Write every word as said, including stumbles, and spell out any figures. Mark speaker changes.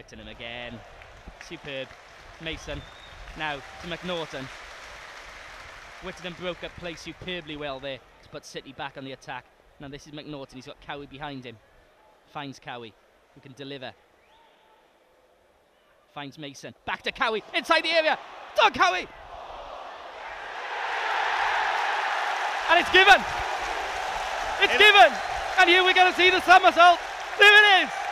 Speaker 1: Whittingham again. Superb. Mason. Now to McNaughton. Whittingham broke up play superbly well there to put City back on the attack. Now this is McNaughton. He's got Cowie behind him. Finds Cowie, who can deliver. Finds Mason. Back to Cowie. Inside the area. Doug Cowie! And it's given! It's given! And here we're going to see the somersault. There it is!